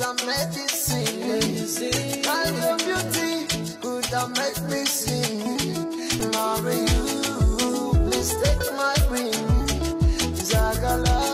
a medicine. And your beauty could have make me sing. Marry you, please take my ring. Zagala.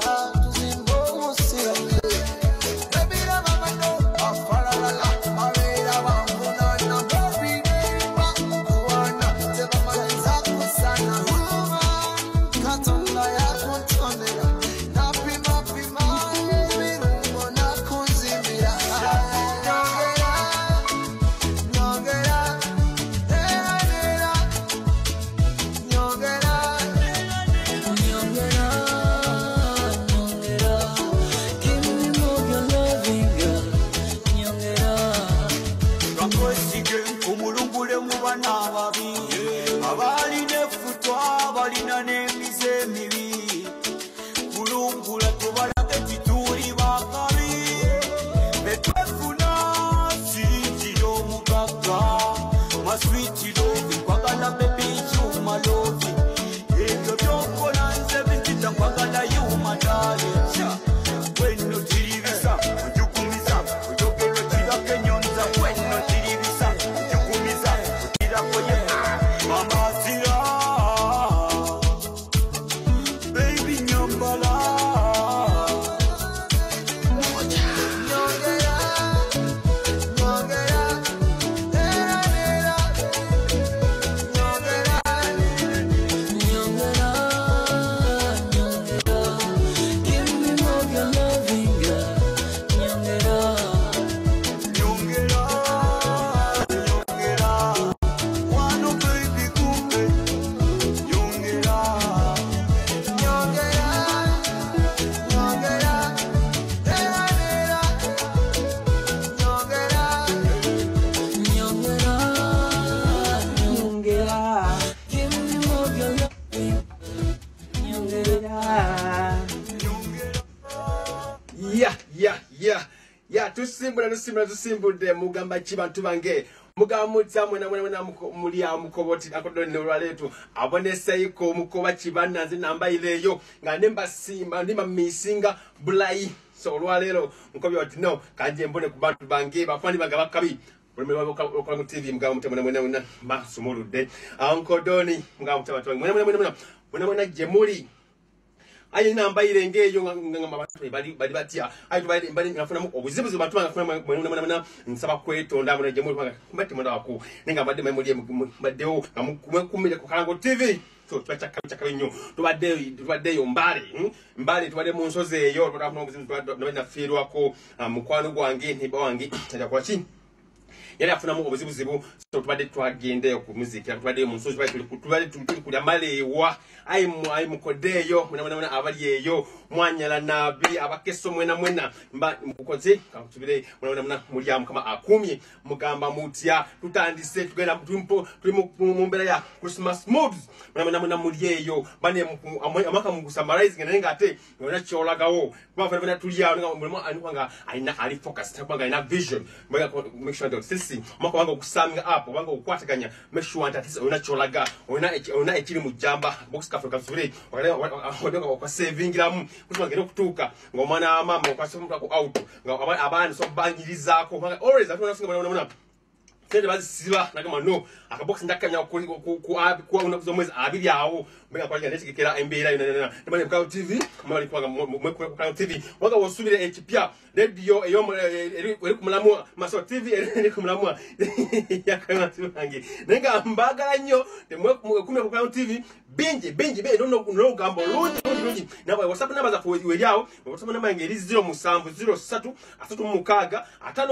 Tusimbudde mugamba kibantu bange mugamutsa mwena muli amukoboti akodonne olwaletu aboneseiko mukoba kibana nze namba ileyo nga nemba simba ndima misinga bulai so olwalero mukobi oti no kanje mbone ku bantu bange bafani bagaba kabi kwa mu TV mugamutsa mwena masumulude ankodoni mugamutsa bantu bange mwena jemuli ayi namba irengeyo ngama abantu bali batia ayi bali ngafuna mu obuzibuzi bantu ngafuna nsaba kwetonda mwana jemuli mbati mwana wako ninga badde memuli baddewo kumkumile ku Kalango TV so twachaka nnyo tubaddeyo mbale tubadde mu nsozi eyo twafuna obuzibuzi nafirwako mukwano gwange ntiba wange tajja chi yali afuna mu obuzibuzibu so tubadde twagende ku muziki tubadde mu nsozi tubadde tulya malewa ayi mukodeyo mwana abali eyo mwanyala nabi abakeso mwena mba mukoze kakutubire mwana mulyamu kama akumye mugamba mutya tutandise tugenda tuli mu mbera ya Christmas moods mwana mulyeyo bane amaka mu summarize nga ate ngona kyolagawo bafana tulya nga aina ali focus tabanga ina vision make sure that sisi mako wango kusamga up wango kukwataganya make sure that unacholaga una ekiri mu jamba box cafe kasubire kwa saving ramu kutwagera kutuka ngomana mama kwasomka ku out nga abana so bangirizako always afuna singa mwana Tende bazisiba nakama no akabox ndakanya ku unakuzomweza abiri yawo mbega kwa ngene tikekera embera yona ndimane ku TV mali kwa mu TV wanga wosubire ekipya radio eyo eri kumulamu maso TV eri kumulamu yakanga sibange nenga mbagala nyo demwe kumye ku TV binje no gambo lungi nabo WhatsApp number za fuwe yawo WhatsApp number ngeri 0703 335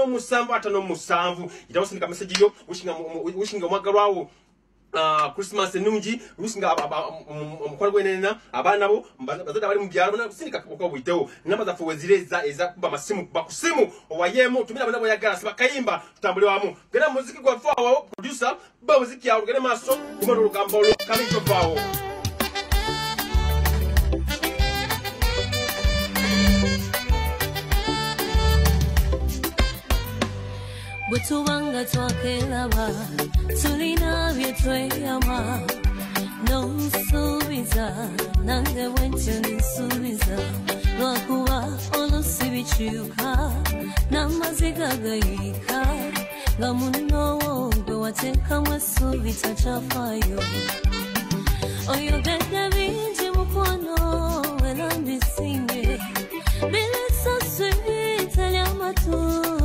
557 itawasindika message yo wishinga mwagalwawo Christmas nungi wishinga mukwana gwenena abana bo bazada bali mu byaro na kusindika ko bwitewo namba za fuwe zireza eza kuba masimu bakusimu owayemo tumina bana boyagala sibakayimba tutambule wamu gena muziki gwa fawo producer ba muziki yawo gena maso kumaro rugambo lo kamito fawo Butuwanga twakelaba tulina byetweyama no subiza nange wenche nsubiza lwakuba olusi bikyuka n'amaziga gayika nga munnowo gwe wateekamu essuubi takyafaayo oyogedde bingi mukwano era mbisimye bilisaswi teryamatu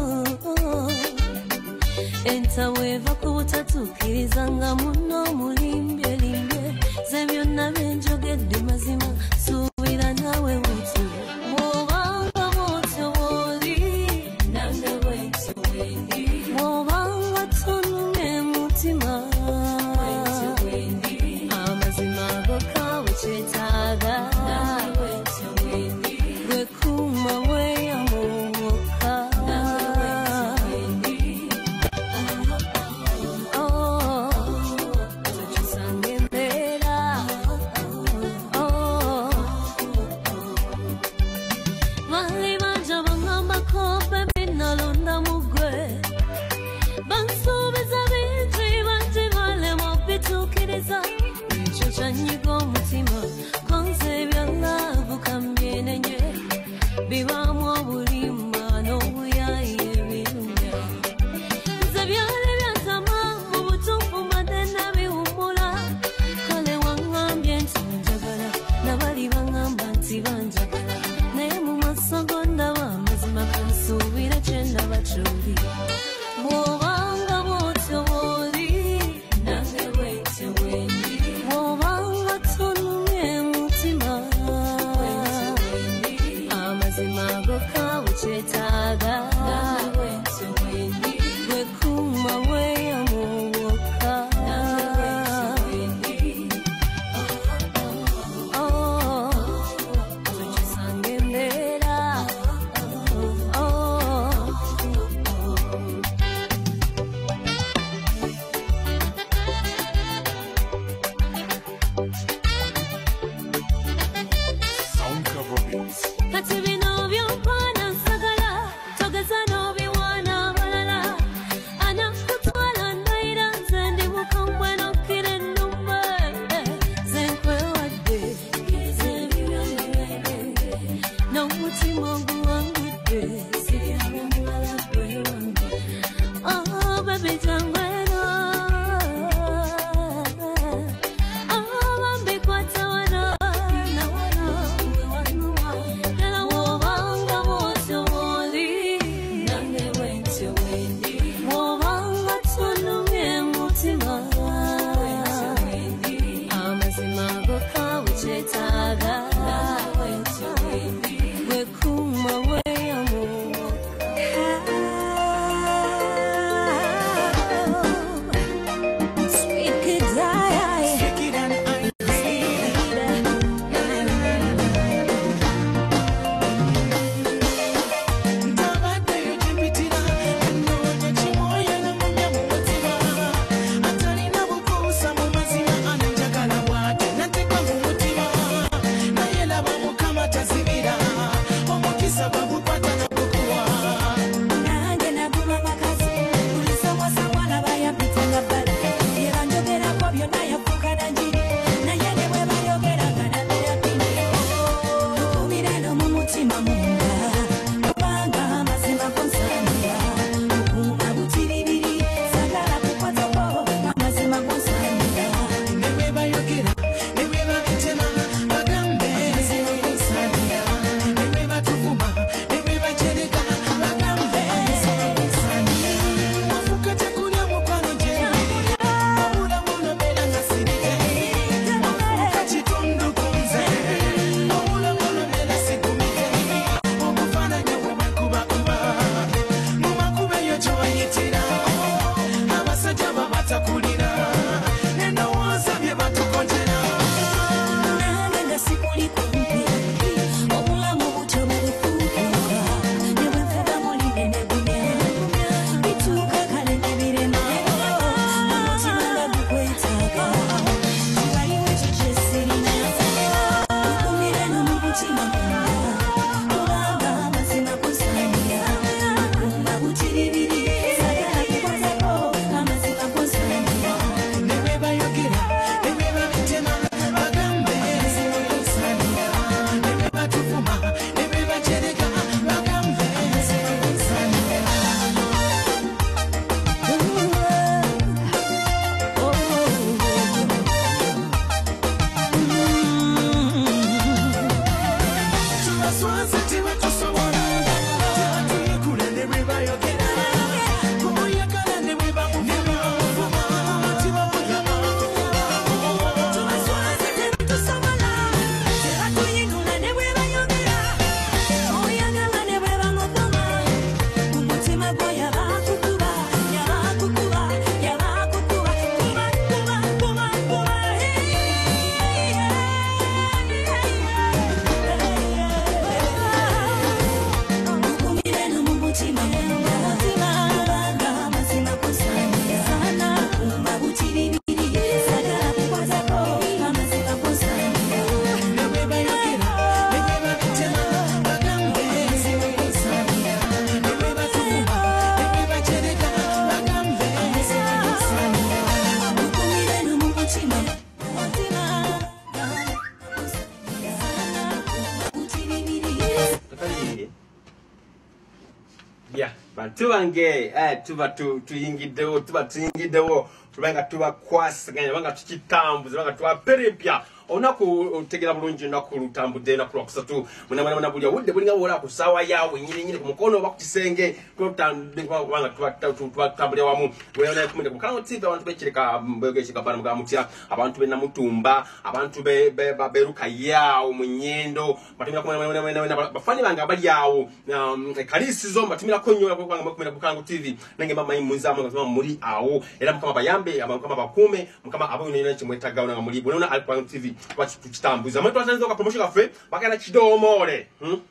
entawe eva ku butatuukiriza nga munno mulimbye ze byonna byenjogedde mazima suubira nawe wutu bw'obanga bw'otyo bw'oli nange bw'entyo bwendi bw'obanga tonumye mutima bw'entyo bwendi amazima gokka bukyetaaga nange bw'entyo bwendi gwe kuuma weeyamuwoka Chanyigo mutima konse byalavu kambyenenye bibamu obulimba n'obuyaye birumya nze byale byasama mu butuufu mbadde nabiwummula kale waŋŋambye nti njagala nabali baŋŋamba nti banjagala naye mu maaso go ndaba amazima kansuubira kye ndaba kyoli bw'obanga bw'otyo bw'oli nange bw'entyo bwendi gokka bukyetaaga gwe kuuma weeyamuwoka tokisanga embeera kati bino by'ompaana nsagala togeza n'obi Tubange tuba tuyingidewo tubanga tuba kwasaganya banga tukitambuza banga tuba perempya onaku tegera bulungi naku lutambude naku lwakusatu muna bulya wudde bulinga wola ku sawa yawe nyine ku mukono oba ku kisenge tutambule banga twatambulira wamu wena kumende ku Kano TV abantu bekireka mbegeshika bana muga mutya abantu be namutumba abantu beruka yawo munyendo batumira kumena bafani banga bali yawo kalisizo batumira konyo kwanga kumenda ku Kano TV nange mama imunza mu muri awo era mukama bayambe mukama bakume mukama abo nyine kimwetaga nga muri bona al Kano TV tukitambuza abantu basanze ka promotion kafe bakana kidomole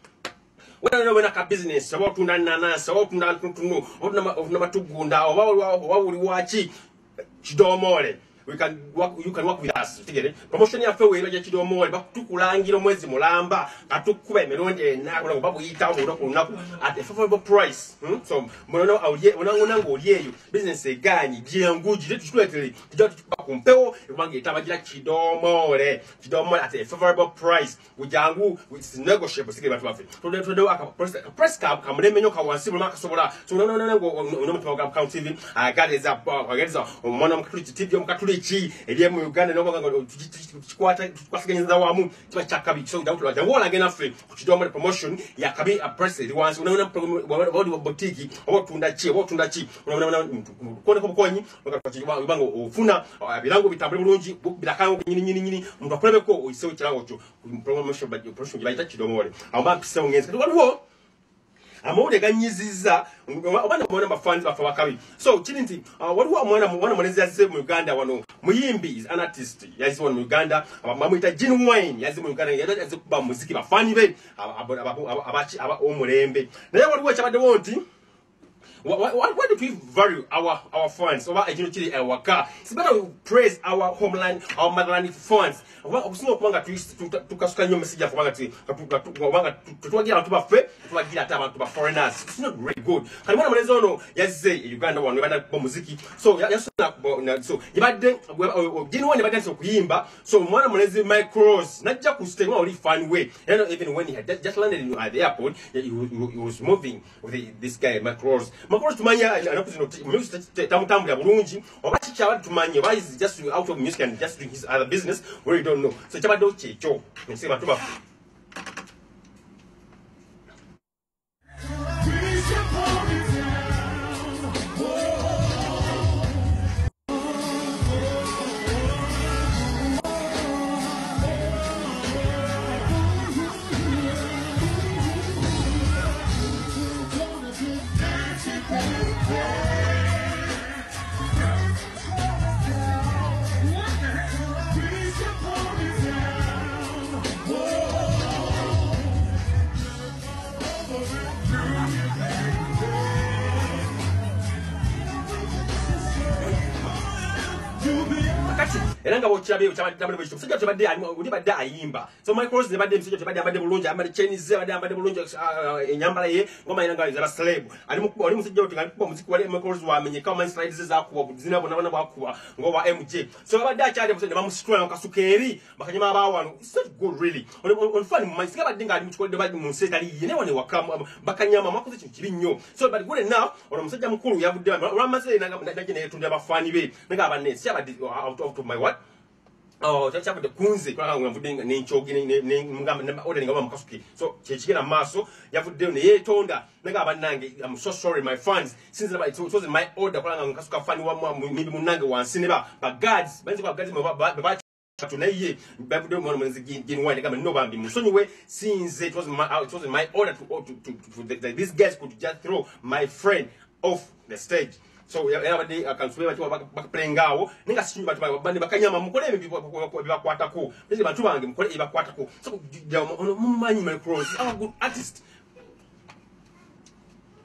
wena ka business abo tunda nanasa abo tunda tuntu abo matugunda abo uri wachi kidomole you can work with us tigere promotion ya fewe ibaje kidomole bakutukulangira mwezi mulamba katukube melonde na kuna babu yita ngo kunaku at a favorable price so munono awuye unango oliyeyo business eganyi gyenguji tutuletele tujja kumpewo ebange itabagira kidomole at a favorable price ujangu with negotiable sigere batu bafe tude aka press card kamulemenyo ka wansi bulaka sobola so ngo unomutima ga Kano TV agadeza umwana mukatuli TV mukatuli chi eliye mu Uganda noko tukwata tukwasiganyeza wamu kiba chakabi so ndawuto bajango olagena fe kuchidomole promotion ya kabi a press the ones unaona body boutique obotunda chi unaona kone ko konyi bakango ufuna bilango bitambule bulungi bilakango nyini muntu akolebe ko isewe kirango cyo promotion bayita kidomole amba mpisa ngenzi waliwo amawule ganyiziza obana mwana mafans bafa bakabi so chilinti waliwo mwana mwenezi yazize mu Uganda wano muyimbi is an artist yazize mu Uganda abamwita Gin Wine yazize mu Uganda yazize kuba muziki bafani be abachi omulembe naye waliwo chabade wonti why do we value our fans over actually our car? It's better we praise our homeland, our motherland fans. Okusinga kubanga tukasuka nyo message afubanga tuwagira abantu bafe tuwagira ata abantu ba foreigners. It's not really good. Kali mwana mwenezi ono yazize Uganda wano banda kwa muziki. So yasuna so yabade Gin Wine yabade so kuyimba. So mwana mwenezi Mike Ross najja ku stay one fun way. You know, even when he had just landed at the airport, he was moving with this guy Mike Ross. Makuru tumanya anakuzino music tamutambula bulungi obachi cyabali tumanye why is just out of music and just doing his other business where you don't know so cyabado checho nsiba tuba Elanga bochabe uchabadde bwe kusajja tubadde uli badde ayimba so Mike Ross ne badde msajja tubadde abadde bulungi amali Chinese abadde bulungi enyambala ye ngoma inanga za celeb ali musajja utinga kuba muziki wale Mike Ross wamenye kama slides za kuba zina bona bakuba ngoba MJ so abadde akyali musajja bamusitwa nkasukeri bakanyama abawano it's not good really on fun masiga badde ngali mukikolde badde museta ali yene wane wakama bakanyama makoze kintu kibi nnyo so but good now ono musajja mukulu yavudde olamaze nage ne tunda abafani be nga abanne si abadde out of my what chacha de kunze kwa ngavudde n'enchogi ne ngamba order ngaba mukasuki so kyekigera maso yavudde ne yetonda nga abanange I'm so sorry my fans since it was my order kwa ngakasuka fani wa mimbi munange wansi ne ba guards banze kwa guards ba tunaye babude mwana mwenzi Gin Wine ngamba no bambi musonyiwe since it was my order to these guys could just throw my friend off the stage so yabade akansube bati bakaplengawo ninga sinyi batu bandi bakanyama mukole bibakwatako bese bantu bange mukole bibakwatako so mumanyi Mike Ross our good artist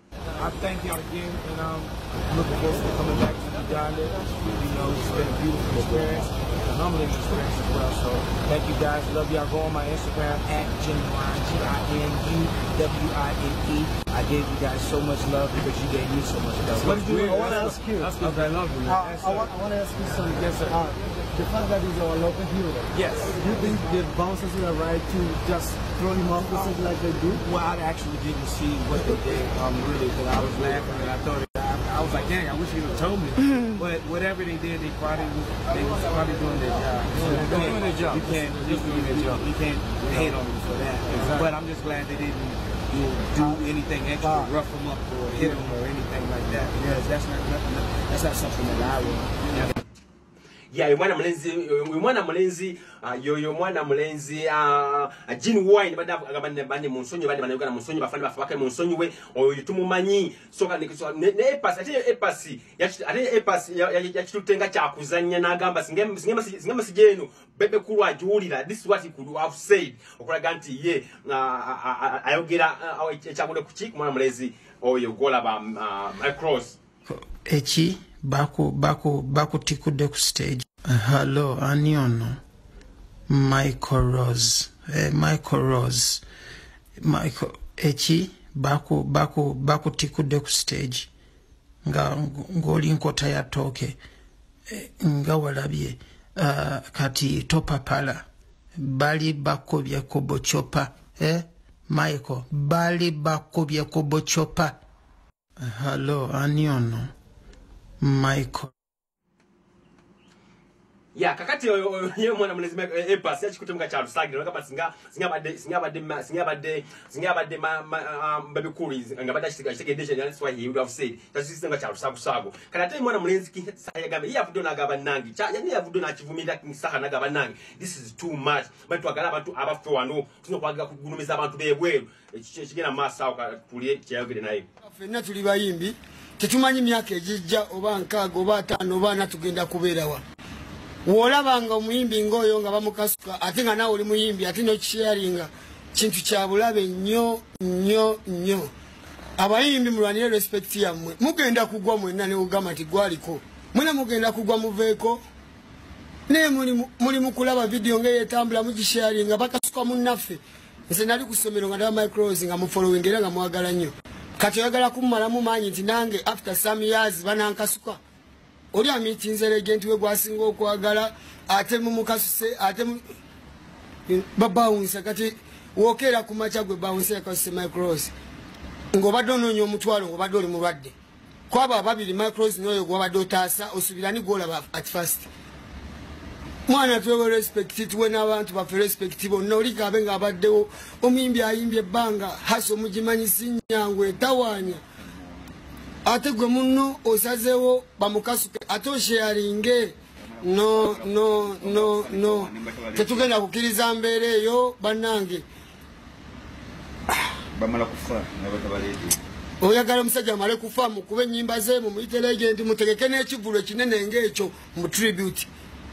I thank y'all again, and I'm looking forward to coming back to the dialect. You know, it's been a beautiful experience, a humbling experience as well. So thank you guys. Love y'all. Go on my Instagram at Genuine, GINUWINE. I gave you guys so much love because you gave me so much love. What did you? I want to ask you. That's because I love you. I want to ask you something. Yes, sir. The fact that he's our local hero. Yes. Do you think the bouncers would have right to just throw him off the stage like they do? Well, I actually didn't see what they did, really, because I was laughing and I thought I was like, dang, I wish you would have told me. But whatever they did, they was probably doing their job. Doing their job. You can't hate on them for that. Exactly. But I'm just glad they didn't do anything extra, rough them up or hit them or anything like that. Because that's not something that I would. Yeah, you mwana mulenzi yoyo mwana mulenzi Gin Wine bandi munsonyi bandi banayuka na munsonyi bafani bafaka munsonyi we oyo tumumanyi soka ne epasi yachitutenga kya kuzanya nagamba singema sijeno bebe kulwa julira. This is what he could have said okulaga nti ye ayogera ekyagule kuki mwana mulenzi oyo gola ba cross echi baku tikude ku stage. Hello, Aniono. Michael Rose. Michael echi baku tikude ku stage. Ngoli nkota ya toke. Nga walabye kati topa pala. Bali bakobye kobo chopa. Michael, bali bakobye kobo chopa. Hello, Aniono. Michael. Ya kakati yo mwana mulezi epasi yachikutemka cha rusagiro ngaba singabade baby coolies ngabada chitegedesha that's why he would have said that's isenga cha rusakusago kanate mwana mulezi kisayagambe yavudo nagaba nangi yani yavudo na chivumira kisaha nagaba nangi. This is too much. Bantu agala abantu abafe wano tunokwaga kugunumiza abantu bebweru kigena masa okutulie kyayogere naye fenna tuli bayimbi tetumanyi myaka ejijja oba nkaago oba 5 oba na tugenda kubeerawa. Wolabanga omuyimbi ngoyo nga bamukasuka ate nga nawe oli muyimbi ate no kisharinga kintu kya bulabe nnyo. Abayimbi mulwanire respect yammwe. Mugenda kugwa mwenna ne ugama ti gwaliko. Mwena mugenda kugwa muveeko. Ne muli mukulaba video nga yetambula mugisharinga bakasuka munnaffe. Nze nali kusomero nga ndaba micros nga mu following era nga mwagala nnyo. Kati oyagala kumala mu manyi nti nange after some years banankasuka. Oli amitinze legend we gwasinga okwagala ate mu mukasuse ate babaunsa kati wokera ku macha gwe baunsa akase micros ngobadde ononyo omutwalo ngobadde oli mulwadde kwaba babiri micros noyo gwabadde otasa osubirani gola at first mwana tuwe respect tuwe n'abantu bafe respect bonna oli kabe nga abaddewo omuyimbi ayimbye ebbanga haso mugimanyisi nyangwe tawanya ate gwe munno osazewo bamukasuke ate osharinge no tetugenda kukiriza mbeera eyo bannange bamala kufa n'abatabaledi oyagala omusajja amale kufa mukuba ennyimba ze mumuyite legend mutegeke n'ekivulo ekinene ng'ekyo mu tribute.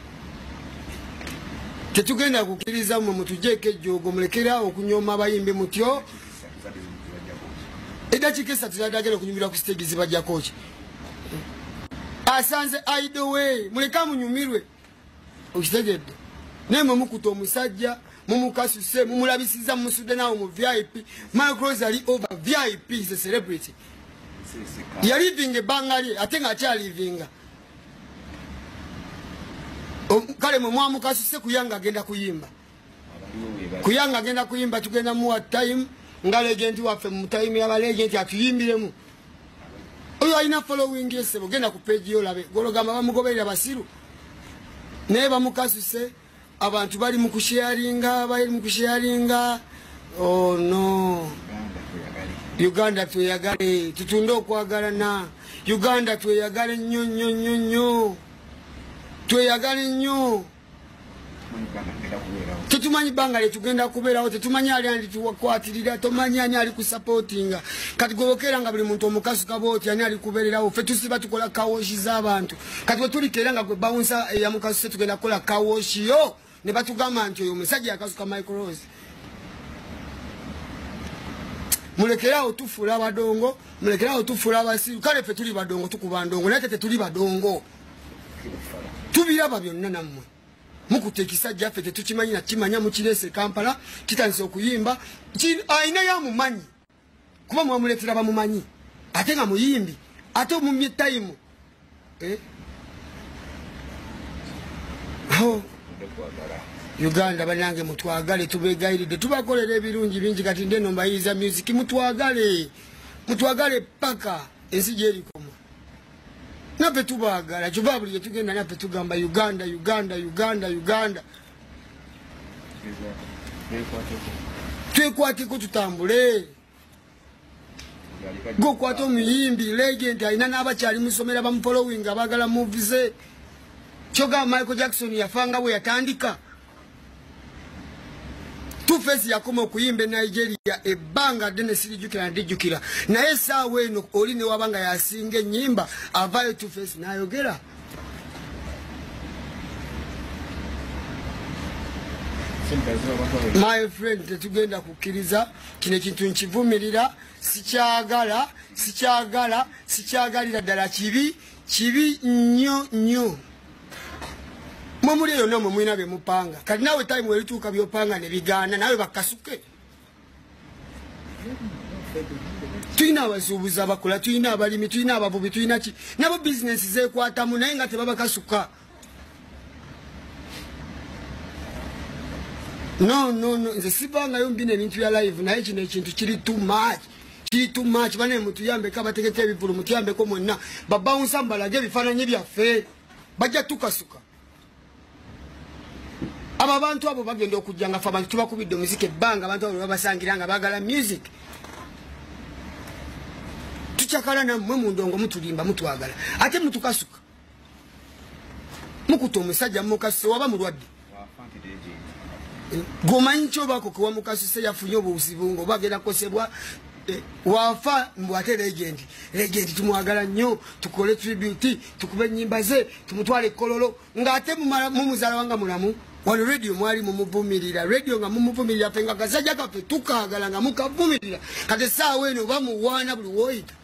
Tetugenda kukiriza mmwe mutujjeeko ejjoogo mulekerawo okunyooma abayimbi mutyo eddakiika 3 zadagala okunyumirwa ku stage zibajjako ki asanze either way muleka munyumirwe okitegedde naye mwe mukuta omusajja mumukasuse mumulabisiza mumusudde nawo mu VIP. Micros ali over VIP, is a celebrity. Yalivinga ebbanga lye ate nga akyalivinga. Kale mwe mwamukasuse kuyanga agenda kuyimba. Kuyanga agenda kuyimba tugenda muwa time nga legend waffe mu time ya legend atuyimbiremu. Oyo alina following yesebo genda ku page yo labe gologamba bamugoberera basiru. Naye bamukasuse abantu bali mu kusharinga oh no Uganda tuyagale tutunde okwagalana Uganda tuyagale nnyo tuyagale nnyo tetumanyi banga lye tugenda kubeerawo tetumanyi ali andi tuwakwatirira tomanyi ani ali kusupportinga kati gwebokera nga buli muntu omukasuka booti ani ali kubeererawo ffe tusiba tukola kawoshi z'abantu kati bwe tulikeera nga gwe bawunsa eyamukasuse tugenda kukola kawoshi yo ne batugamba nti oyo omusajja yakasuka Michael Rose mulekera otufula badongo mulekera otufula abasiru kale fe tuli badongo tukubandongo nate tetuli badongo tubiraba byonna nammwe mukutekisa jaffe tetukimanyi na kimanya mukirese Kampala kitandise okuyimba ayina yamumanyi kuba mwamuletera bamumanyi ate nga muyimbi ate omumye time Uganda banange mutwagale tubegayiridde tubakolera ebirungi bingi kati ndeno mbayiza music mutwagale paka ensi gyerikoma nape tubagala kyova buli gyetugenda nape tugamba Uganda twekwateko tutambule gokwata omuyimbi legend alina n'abakyali musomera bamufollowing abagala movies kyoga Michael Jackson yafanga bwe yatandika Two-Face yakoma okuyimba Nigeria ebbanga ddene sirijjukira ndijjukira naye essaawa eno oli ne wabanga yasinga ennyimba avaayo Two-Face n'ayogera my friend tetugenda kukkiriza kino ekintu nkivumirira sikyagalira ddala kibi nnyo Mamuli yonna mwe mwina be mupanga kati nawe time welituuka byopanga ne bigaana nawe bakasuke tuyina abasuubuzi abakola tuyina abalimi tuyina abavubi tuyina ki nabo bizinesi zeekwatamu naye nga tebabakasuka no nze sibangayo mbina ebintu bya live naye kino ekintu kiri too much bane mutuyambeko abategeka ebivulu mutuyambeko mwonna babawunsa mbalage ebifaananyi byaffe bajja tukasuka aba bantu abo bagenda okujja nga abantu tubakubidde muziki ebbanga abantu abo babasangira nga bagala music tukyakala nammwe mu ndongo mutulimba mutwagala ate mutukasuka mukuta omusajja mukasuse waba mulwadde gomanyi kyobako kuwa mukasuse yafunye obuzibu ngo bagenda kukosebwa wafa mbwate legend tumwagala nnyo tukole tribute tukube ennyimba ze tumutwale kololo ng'ate mumuzaala wanga mulamu wano radio mwali mumuvumirira radio nga mumuvumirira fe nga kasajja kaffe tukaagala nga mukavumirira kati essaawa eno bamuwaana buli woyita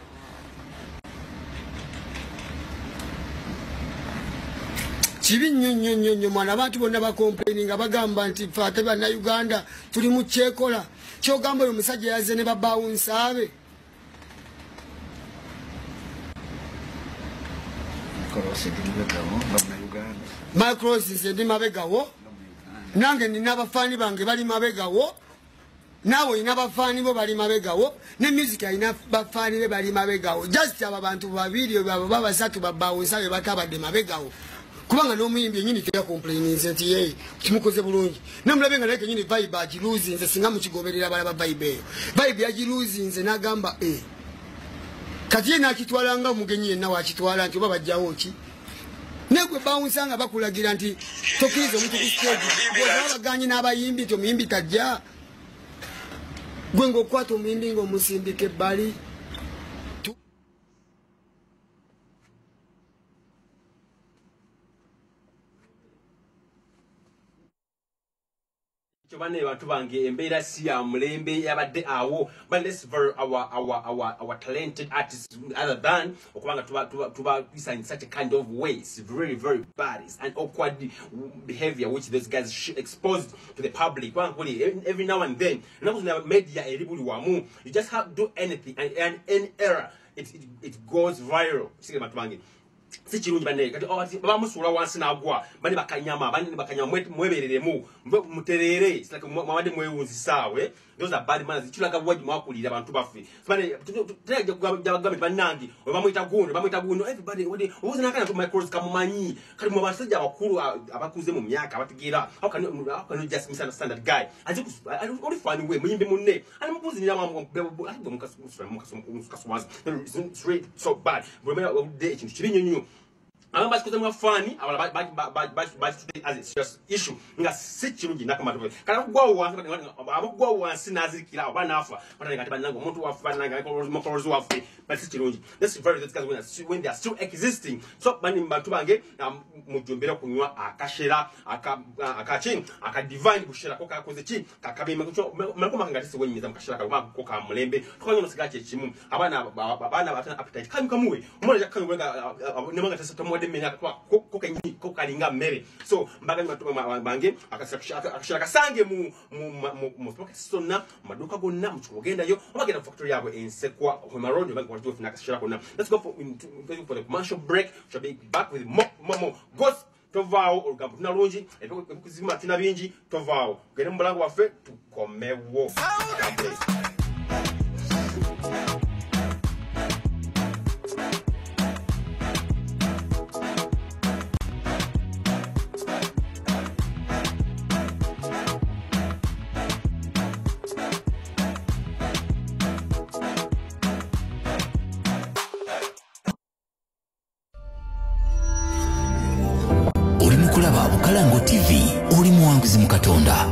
kibi nnyo mwana abantu bonna bakomplaini nga bagamba nti fe ate bannayuganda tuli mu kyekola kyogamba oyo omusajja yazze ne babawunsaabe Macross nze ndi mabegawo nange nina abafaani bange bali mabegawo naawe olina abafaani bo bali mabegawo ne music alina bafaani be bali mabegawo just abo bantu babiri abo babasatu babawunsaabe batabadde mabegawo kubanga n'omuyimbi enyini teyakomplaininze nti ye kimukoze bulungi namulabe nga naye kenyini vibe agiluzinze singa mukigoberera balaba vibe eyo vibe yagiluzinze n'agamba kati ye nakitwalanga omugenyi yenna wakitwala nti oba bajjawo ki negwe bawunsa nga bakulagira nti tokkiriza omuntu ku stage abaganye n'abayimbi nti omuyimbi tajja gwe ng'okwata omuyimbi ng'omusindika ebbali Chobane bantu bange embeera si ya mulembe yabadde awo but let's very our talented artists other than okubanga tuba in such a kind of way it's very bad and awkward behavior which those guys exposed to the public every now and then media eribuli wamu you just have to do anything and any error it goes viral sige bantu bange si kirungi bane kati bamusula wansi nagwa bane bakanyama mwebereremu muterere it's like mwabade mwewunzisawe those are bad manners chulaga bwaji mwakulira abantu bafe bane tege kugambe banangi bamwita guno everybody ubuze nakana to micros kamumanyi kali mu basajja bakuru abakuze mu myaka abatigira how can you just misunderstand that guy aziku only funny way muyimbe munne ali mukuzira mukasumwaza it's really so bad remember day ikintu kiri nyunyu Amba sikuze mwafani abala as a serious issue nga si kirungi nakamatobe kana kugwa wansi nazikira abana afa batali kati banango umuntu wafana nga mokolozi wafe but si kirungi. This is very discussed when they are still existing. So bani bantu bange mujombera kunywa akashera aka divine kushera ko kakoze ki kakabime kucho makoma ngati se wenyiza mukashera ko ka mulembe twanyo nosigache kimu abana batana appetite kamuwe umuntu yakanywe nemanga tasatomo ko kalinga mere. So mbaga bange akashira kasange mu sona maduka gonna mukugenda yo abagenda factory yabo ensekwa Homa Road bange kwatu funa kashira konna. Let's go for the commercial break. Shall be back with more ghost tovao olugambo tunalungi ebikuzima tina bingi tovao gene mulango waffe tukomewo. Kulaba Bukalango TV oli muwanguzi mu Katonda.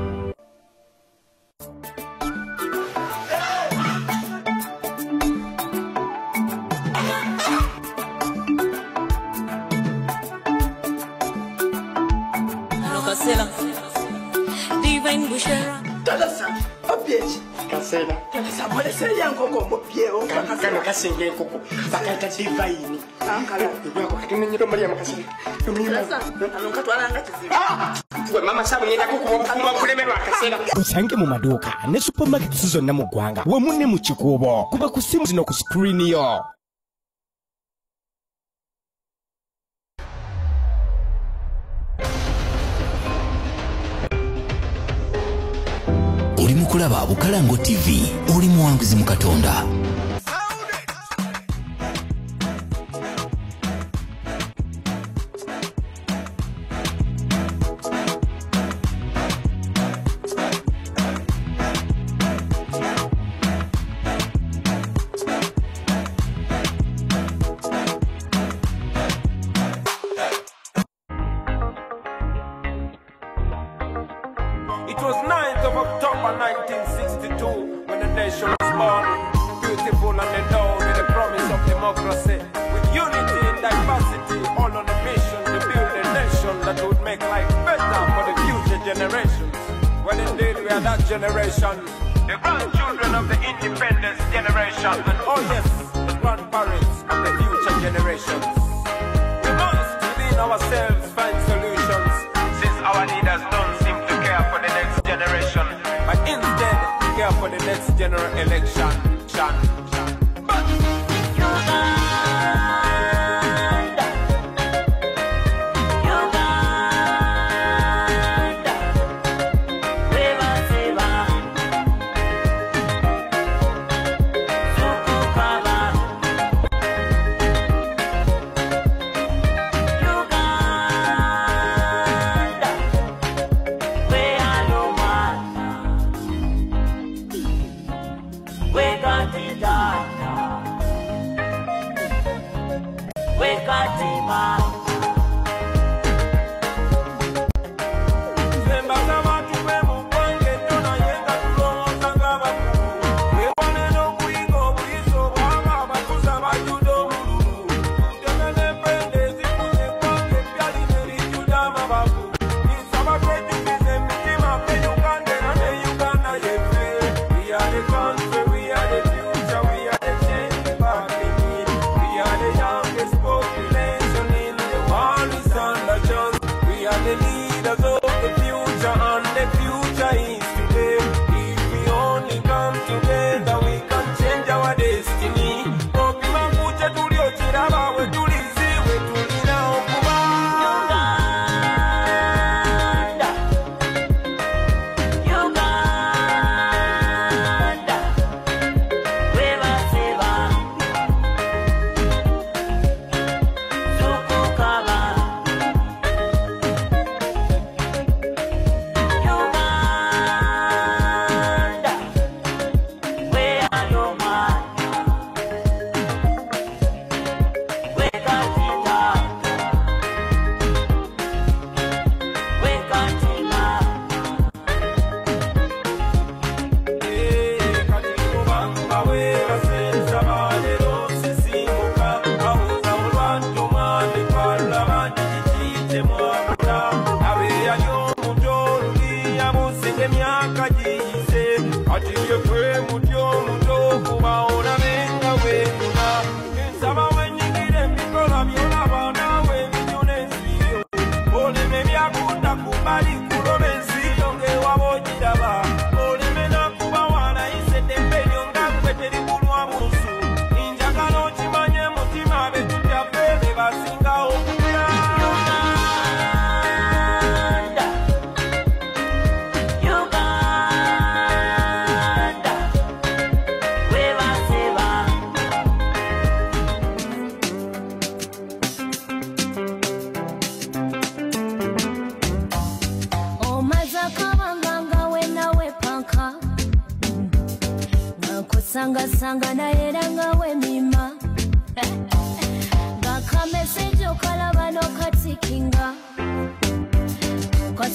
Divine Bushera. Talasa, apieci. Kasela. Talasa, pole seya nkoko mpieo. Kana kasenge nkoko. Bakaita divine. Ankala. Yako kakimenyero Maria makasela. Talasa, anokatwala ngatizibu. Gwe mama sabu yenda kukuba kulemerwa akasela. Usange mu maduka ne supermarket zonna mu ggwanga wamu ne mu kikubo kuba ku simu zino ku screen yo. Oli mukulaba Bukalango TV oli muwanguzi mu Katonda. It was 9th of October 1962 when the nation was born, beautiful and endowed with the promise of democracy, with unity and diversity, all on a mission to build a nation that would make life better for the future generations. Well, indeed, we are that generation, the grandchildren of the independence generation, and oh yes, the grandparents of the future generations. We must, within ourselves, find solutions, since our leaders don't seem to care for the next generation, but instead care for the next general election. Population in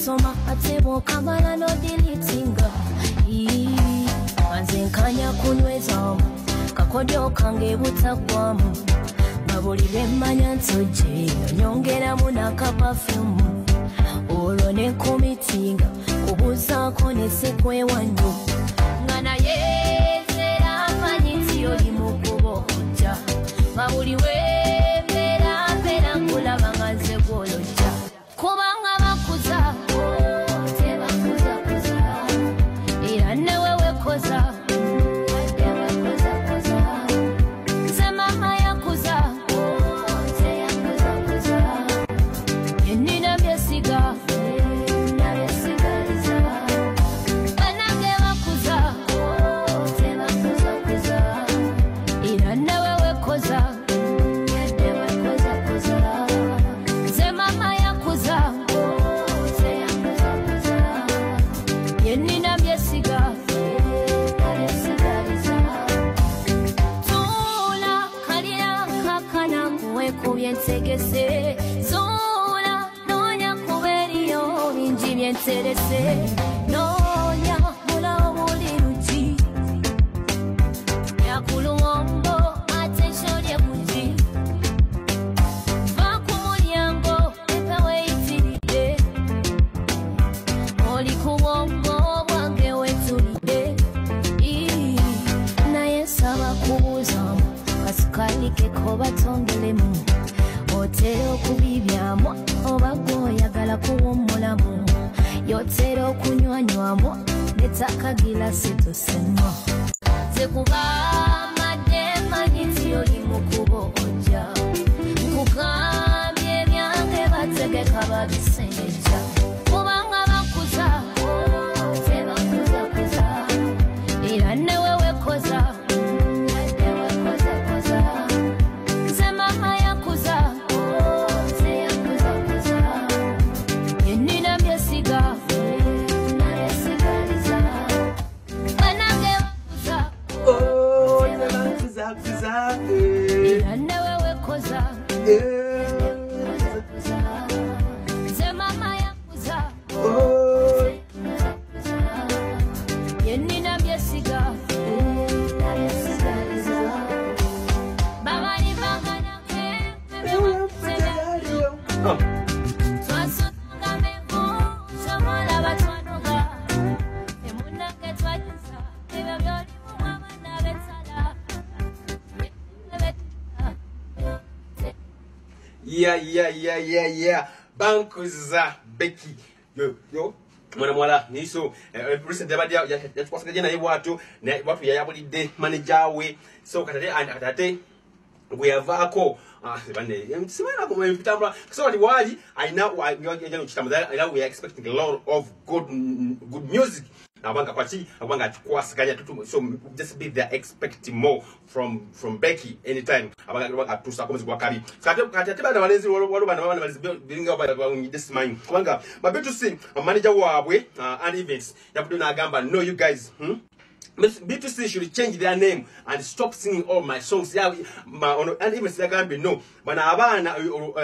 soma atebo kamala no deletinga manze nkanya kunyweza kakodyo kange butagwamu babuli bemmanya nsoje nyongera munaka perfume olwo ne komitinga kubuzaako ne sekwewanyo ngana yezera manyiti oli mukubo ojja babuli wemera mbera nkulaba nga nze gwolojja kubanga bakuza tebakuzakuza era newe wekoza Zola nonya kuberio inji mienterese nonya mula omuliruji yakulumombo attention yekunji vakumulyango epewe itiride oli kubombo bwange wetulide naye nsaba kubuuzamu kasikalike ko batongelemu otero kubibyamu oba gwoyagala kuwummulamu yotero kunywanywamu netaka gilasi tusema tekugambadde manyiti oli mukubo ojja nkugambye ebyange bategeka babisengeja kubanga bakuza tebakuzakuza era newe wekoza Yeah. Bankuza Becky. Yo. Mwana niso recent abadi yakwasika jena ye watu yayabulide manager we so katate we avako bane simana ko mpitambula so wali I know we are expecting a lot of good music. Abanga kwati abanga tukwasikanya tutu so just be there expecting more from Becky anytime abanga atusa komezi kwa kabi kati bana balenzi walo bana balenzi bilinga ba this mind kubanga babetu sing manager wabwe and events yabudo na agamba no you guys B2C should change their name and stop singing all my songs and even Sagambi no bana abana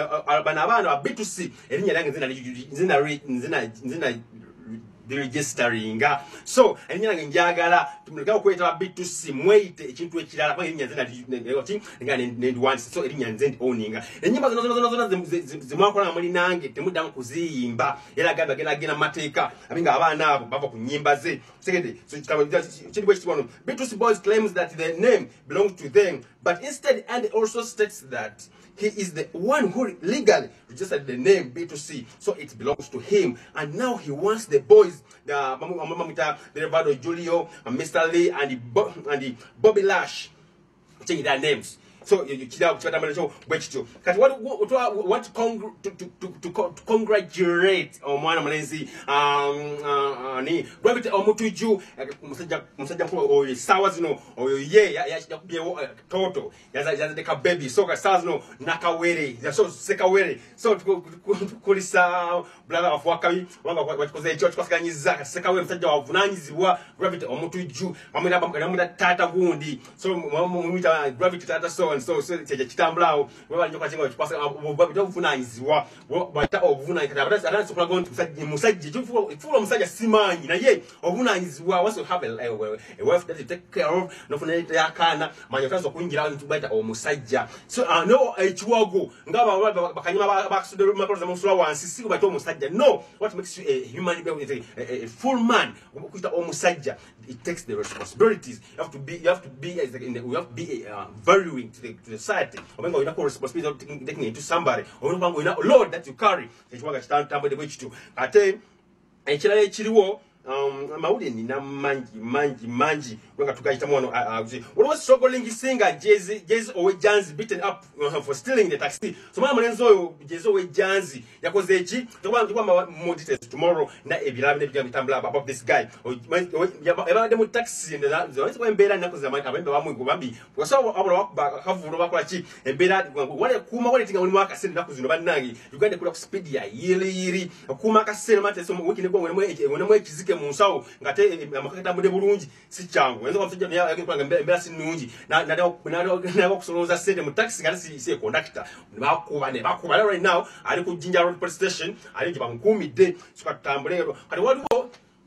B2C erinya lange zina registeringa so enyanga njagala tumuleka okweta B2C mwete ekintu ekirala kwa erinnya zina ndi once so erinnya nze owninga enyimba zona zimwakola muri nange temudda kuziyimba era genda mateeka abinga abana abo bava ku nyimba ze segede so chindibwe chibono B2C boys claims that the name belongs to them but instead and also states that he is the one who legally registered the name B2C, so it belongs to him. And now he wants the boys, the Revado Julio, Mr. Lee, and the Bobby Lash, change their names. So you want to congratulate Omwana Malenzi ni Gravity Omutuju musajja ko sawa zino oyo ye yakubye toto yazadeka baby so ka sazino nakawere so sekawere so kulisa brother of wakabi wanga kwatikoze ekyo twasikanyiza sekawere musajja wavunanyizibwa Gravity Omutuju amuna tata gundi so mumita Gravity tata so so and so kitambulawo wewe njoka chenga chipasa obuvunanyizibwa bata obuvunanyizibwa abata sokola gontu musajja fulo musajja simanyi naye obuvunanyizibwa was to have a wife that you take care of no funa yakana manya tazo kuingira ntu bata omusajja so no echiwago ngaba bakanyima bakasude makoloza musula wansi siku bata omusajja no what makes you a human being a full man kuita omusajja it takes the responsibilities you have to be you have to be valuing to the society obenga ina ko responsibility taking into somebody obenga ina load that you carry echiwaga chitambo de bwechitu ate ekirala ekiriwo mawuli nina manji wenga tukayita mwono what was struggling singer Jay-Z owe Janzi beaten up for stealing the taxi so mwana mlenzo oyo Jay-Z owe Janzi yakoze echi tukwa more details tomorrow na ebirabe nebya mitambula about this guy yabade mu taxi ndezo wese kwembera nakoze amani abembe bamwe bambi so abolo bakavulo bakola chi embera wale kuma wale tinga wali mwaka sene nakuzino banangi Uganda kula ku speed ya yiri kuma ka sene mate so wiki nebo wene ekizike munsawo ngate amakata mude bulungi si changu enzo kwamfija ya yakipanga mbera sinungi na kusoloza sente mu taxi ngati si conductor bakuba right now ali ku Jinja Road police station ali jiba 10 de sikatambulero kali waliwo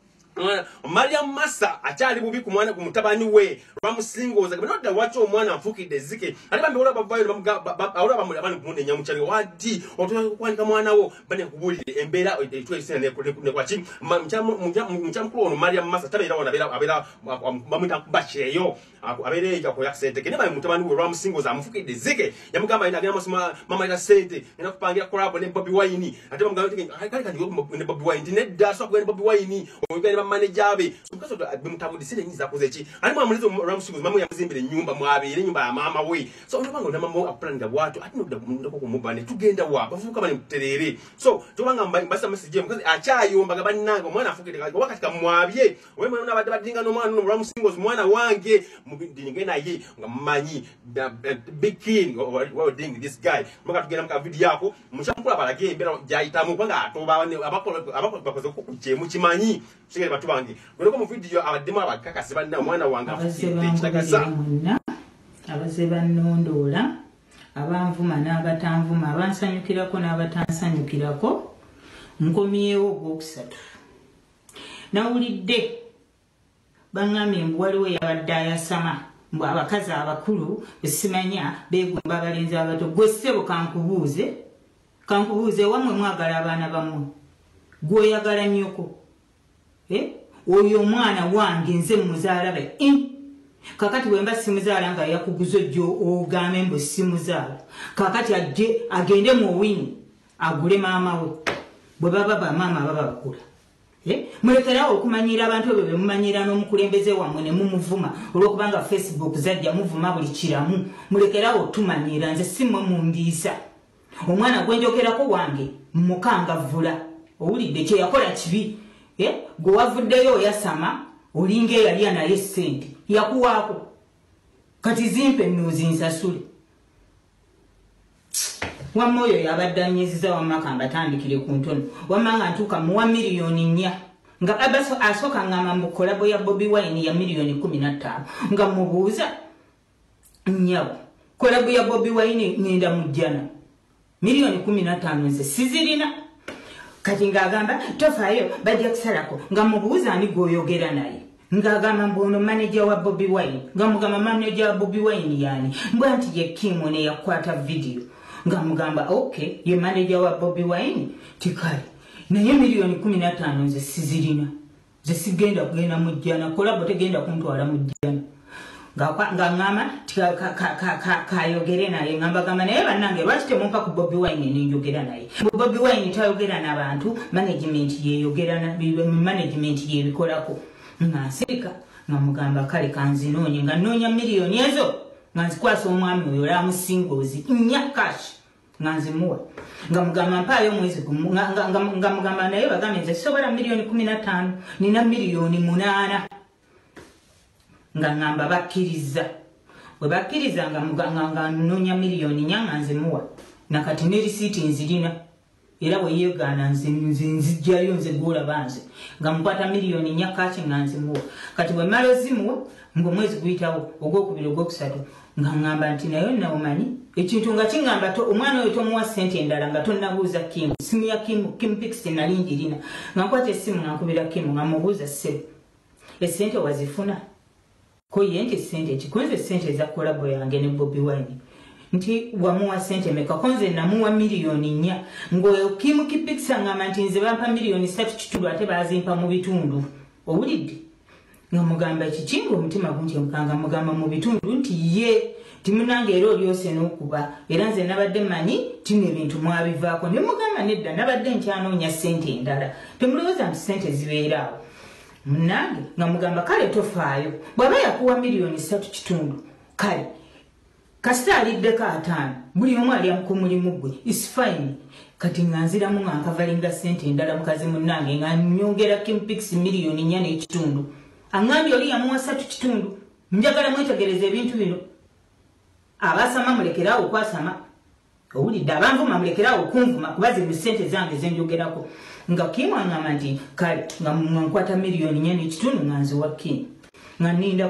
Mariam Massa achali bubi kumwana kumutabani we bamusingoza kabinoda wacho omwana mfukide zike ali bambe ola babayo ola bamuli abani kumunde nyamuchali wadi otwanika mwana wo bane kubulire embera etwesene ne kwachi mchamkulo ono Mariam Massa tabera wana abera bamwita kubacheyo abere eja ko yaksente kene bali mutabani we bamusingoza amfukide zike yamugamba ina amasoma mama ina sente ina kupangira collab ne Bobby Wine ate mugamba kali ne Bobby Wine ne daso ko ne Bobby Wine manager so because of bimutabundi sine nyiza kozechi ali mwamulizo Ramsugu mamu yamuzimbire nyumba mwabire nyumba ya mama we so ndabanga ndamamo apulanga watu ati ndako kumubane tugenda wa bavuka bane muterere so tubanga mbasa message because achayomba gabani nango mwana afukire wakati kamwabye we mwana abadde badinga no mwana Ramsugu mwana wange mubindinge naye ngamanyi big king what doing this guy maka tugenda maka video yako mushamkula balage embera jayitamu kwanga atoba abako bakoze kuchemu chimanyi shige batubangi ngoko mu video abademu abakakasi banna mwana wanga kitagasa abaze bannondola abanvuma n'abatanvuma abansanyukirako n'abatansanyukirako nkomyewo ogwokusatu nawulidde bangambye mbu waliwo yabadde ayasama mbu abakazi abakulu besimanya begomba abalenzi abato gwe ssebo kankubuuze wamwe mwagala abaana bamwe gwoyagala nnyoko oyo mwana wange nze muzaala be kakati bwemba simuzaala nga yakuguza jjo ogambe mbu simuzaala kakati ajje agende mu wini agule maama we bwe baba bamaama baba bakula mulekerawo okumanyira abantu ebyo bemumanyira n'omukulembeze wammwe ne mumuvuma olwokubanga Facebook zajja muvuma buli kiramu mulekerawo tumanyira nze simmwe mundiisa omwana gwenjogerako wange mukangavula owulidde kyeyakola kibi gwe wavuddeyo oyasama olinga eyali anaye ssente yakuwaako kati zimpe nnuuzi nsasule wamma oyo yabadde anyiziza wamma kambatandikire ku ntono wamma nga ntuuka muwa miliyoni 4 nga abaso asooka ngamba mu kolabo ya Bobby Wine ya miliyoni 15 nga mubuuza nyawo kolabo ya Bobby Wine ngenda mujjana miliyoni 15 nze sizirina kati ngagamba tofaayo bajja kusalako nga mubuuza ani gwoyogera naye ngagamba mbono manager wa Bobby Wine nga mugamba manager wa Bobby Wine yani mbwa nti ye Kim ne yakwata video nga mugamba okay ye manager wa Bobby Wine tikali naye miliyoni 15 nze sizirina ze sigenda kugenda mujjana kolabo tegenda kuntwala mujjana nga ngama kayogere naye ngamba gamba naye bannange lwaki temumpa ku Bobby Wine ninjogera naye Bobby Wine tayogera n'abantu management yeyogera management yebikolako nga nsirika nga mugamba kale kanzinoonye nga nnoonya miliyoni ezo nga nzikwasa omwami oyo olamusingozi nya cash nga nzimuwa nga mugamba mpaayo omwezi gumu nga mugamba naye bagambye nze sisobola miliyoni 15 nina miliyoni 8 nga ngamba bakkiriza bwe bakkiriza nga nnoonya miliyoni 4 nga nzimuwa nakati ne risiiti nzirina era bwe yeegaana nzijjayo nze gwolaba nze nga mukwata miliyoni 4 kaki nga nzimuwa kati bwe mala ozimuwa ng'omwezi guyitawo ogwokubiri ogwokusatu nga ngamba nti nayo naomanyi ekintu nga kingamba to omwana oyo tomuwa sente endala nga tonnabuuza Kim simu ya Kim Pix nalindirina nga nkwata essimu nga nkubira Kim nga mubuuza ssebo esente wazifuna ko ye nti sente kikonze sente za kolabo yange ne Bobi Wine nti wamuwa sente meka konze namuwa miliyoni 4 ngoyo Kim Pix ngamba nti nze bampa miliyoni 3 ate bazimpa mu bitundu owulidde nga mugamba ekikingo omutima gunti mukanga mugamba mu bitundu nti ye timunange ero lyose n'okuba era nze nabadde manyi tino ebintu mwabivaako ne mugamba nedda nabadde nkyanoonya sente endala temulowooza nti sente zibeeraawo munange nga mugamba kale tofaayo bw'aba yakuwa miliyoni 3 kale kasita aliddeko 5 buli omu alya ku mulimu gwe is fine kati nga nziramu nga nkavalinga sente endala mukazi munange nga nyongera Kim Pix miliyoni 4.5 angambye oli yamuwa 3.5 njagala mwetegereza ebintu bino abasama mulekerawo kwasama owulidde abanvuma mulekerawo kunvuma kubaze mu sente zange zenjogerako nga Kim angamba nti kale nga nkwata miliyoni 4.5 nga nziwa Kim nga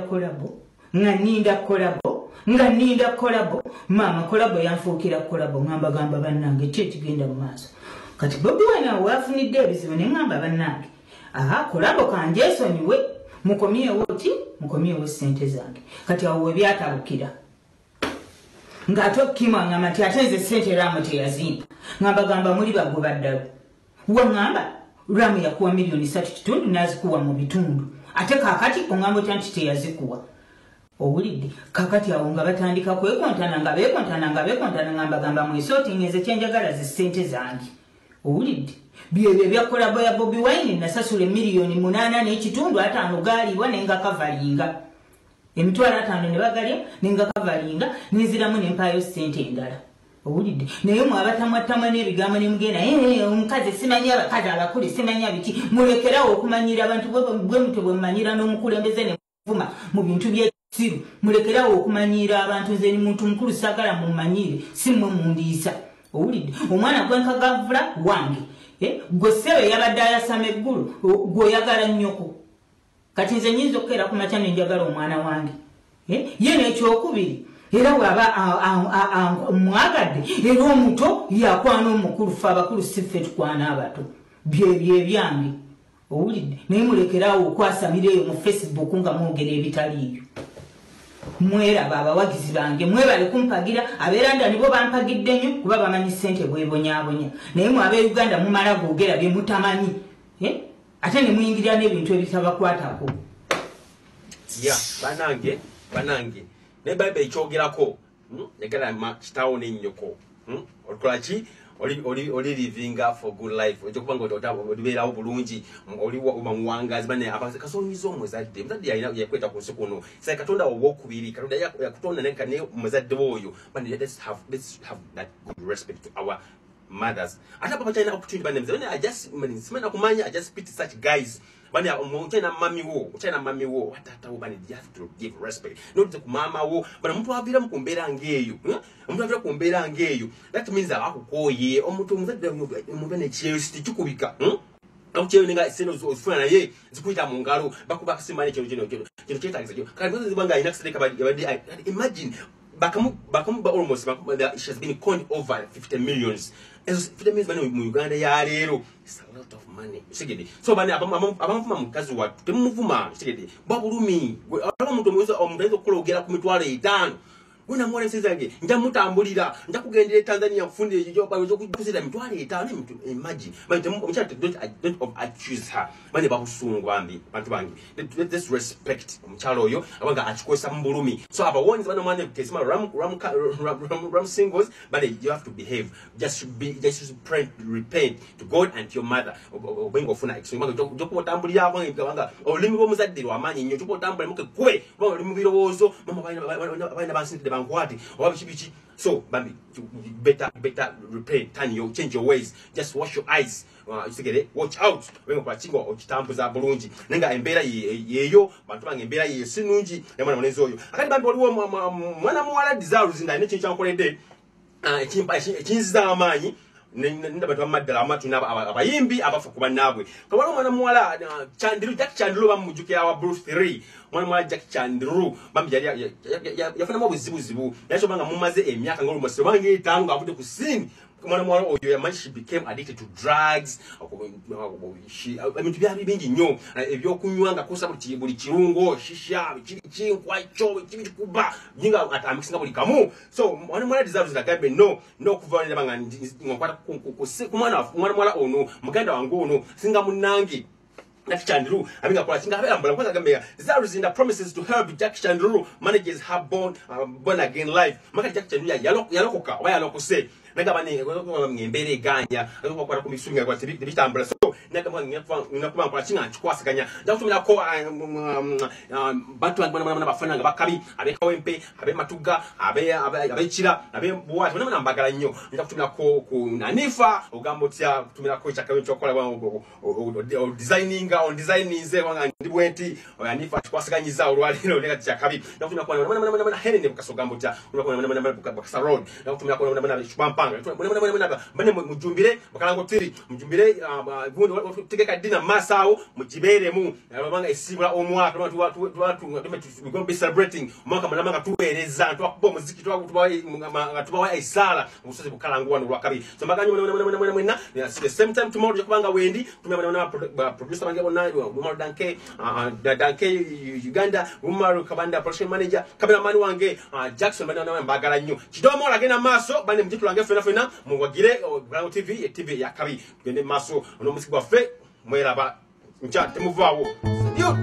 ninda kolabo mama kolabo yanfuukira kolabo ngamba gamba bannange kyekigenda mu maaso kati Bobi Wine awo wafunidde ebizibu ne ngamba bannange kolabo kanjesonyiwe mukomyewo sente zange kati awo webyatabukira nga ate Kim angamba nti ate nze sente Ramu teyazimpa ngamba muli bagoba ddala wangamba Ramu yakuwa miliyoni 3.5 nazikuwa mu bitundu ate kakati ongamba otya nti teyazikuwa owulidde kakati awo nga batandika kwekontana nga beekontana ngamba mwesotingeze kyenjagala zi sente zange owulidde byebyo byakolabo ya Bobi Wine nasasula miliyoni 8.5 5 gaaliwa nenga kavalinga emitwalo 5 ne bagalya nenga kavalinga niziramu nempayo sente endala owulidde naye mwabatamwatamwa n'ebigambo ne mugenda omukazi simanyi abakazi abakulu simanyi biki mulekerawo okumanyira abantu bwe mutwe bwe mumanyira n'omukulembeze ne muvuma mu bintu by'ekizibu mulekerawo okumanyira abantu nze ni muntu mukulu sagala mumanyire si mmwe mundiisa owulidde omwana gwenkagavula wange gwe ssebe yabadde ayasama eggulu gweoyagala nnyoko kati nze nyinza okukeera ku makya nenjagala omwana wange ye n'ekyokubiri era bw'aba mwagadde era omuto yakwana omukulu fe abakulu siffe tukwana abato byebyange owulidde naye mulekerawo okwasamira eyo mu Facebook nga mwogera ebitaliiyo mweraba abawagizi bange mwebale kumpagira abeeranda nibo bampagidde nnyo kuba bamanyi ssente bwebonyaabonya naye mwe ab'Uganda mumala googera bye mutamanyi ate ne muyingirira n'ebintu ebitabakwatako banange ne Bible ekyogerako negala kitaawo n'ennyoko okolaki oli living for good life ekyokuba olibeerawo bulungi oli muwangazi bane kasonyiza omuzadde yalina yakweta ku nsi kuno sayi katonda owokubiri katonda yakutonda ne muzadde oyo let's have that good respect to our mothers ate papa china opportunity bane mzee I just simana kumanya I just pity such guys bane uchina mami wo watata wo bane you have to give respect not to mama wo bane muntu avira mukumbera ngeyo muntu avira kumbera ngeyo that means akukoye omuntu muzadde omuntu ne chelsea tikubika Auchewe ninga seno zofuna na ye zikuita mu ngalo bakuba kusimanya kino kyetagiza kyo kandi zibanga ina accident kabadi imagine bakamu almost she has been coined over 50 millions. As 50 millions bani mu Uganda ya lero, it's a lot of money. Sigede. So bani abamufuma mukazi wa temuvuma sigede. Babulumi. Abamuntu mwezo omuntu okologera ku mitwalo 5. Wena mwone sizange nja mutambulira nja kugendera Tanzania mfunde ejo bazo kuzira mitwalo 5 imagine. But omuchate don't accuse her. Bani bakusungwa mbi bantu bangi. Let's respect omuchalo oyo abanga achikosa mbulumi. So abawonzi bana mwane kesima ram singles but you have to behave. Just pray, repent to God and to your mother. Obengo funa exo joko tambulira abanga olimi bo muzadde wamanyi nnyo joko tambulira muke kwe olimi birowozo mama baina bansinte bankwati obabichi so bambi better repent change your ways, just wash your eyes. Watch out wengo kwa chingo okitambuza bulungi nenga embera yeyo bantu bange embera yesinungi yamana munezo oyo akati bambi waliwo mwana muwala desire zinda ne chincha nkolede ekinziza amanyi n'abantu bamaddala amatu abayimbi abafa kuba naabwe kabala omwana muwala Chandiru Jack Chandiru bamujjukira wa Bruce 3 mwana muwala Jack Chandiru yafunamu obuzibuzibu naye banga mumaze emyaka ng'olumose bange etanga avudde ku scene mwana muwala oyo yamanyi she became addicted to drugs ebintu byali bingi nnyo ebyokunywa nga kosa buli kirungo shisha kinkwa kyo kibikuba nyinga atamikisinga buli kamu so mwana muwala deserves agambe no okuva banga nkwata ku mwana muwala ono muganda wange ono singa munange Jack Chandiru abinga kola kinga abera mbala kwaza gambe Zaru's in the promises to help Jack Chandiru manages her born again life maka Jack Chandiru yalokoka oba yalokose nagabane ngembere ganya azokwara ku misunga kwa bitambula so nagamwe ngakuma kwa kinga chikwasaganya ndakutumira ko bantu bana bafana ngabakabi abeka wempe abematuga abechira abebuwati bana mbagala nnyo ndakutumira ko ku Nanifa ogambo tya kutumira ko chakawe chokola designing on designing ze wanga ndibwenti Nanifa chikwasaganyiza olwalino leka chakabi ndakutumira ko bana helene bukasogambo tya bana bukasa road ndakutumira ko bana chupampa bane mujumbire bakalango tiri mujumbire gundi tegeka dina masao mujiberemu abanga esibula omwaka watu we going to be celebrating mwaka malama tuwereza twakuba muziki twakuba isala musozi bukalango wano lwakabi so maganyo mwena the same time tomorrow yakubanga wendi tumena producer bange bona Umar Danke Uganda Umar Kabanda production manager cameraman wange Jackson bana mbagala nnyo kidomo lagena maso bane mjitu lange fena mugwagire Bravo TV ya kabi tugende maso ono musiki gwa fe mweraba ncha temuvawo yo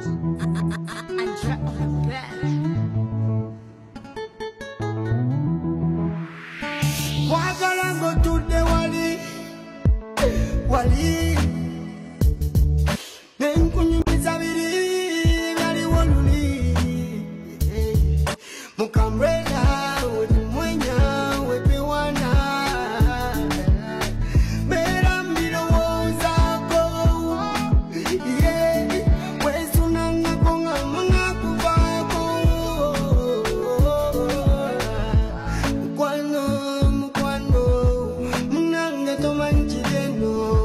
wagalango tude wali nenkunyumiza biri bali woluli mukamreda No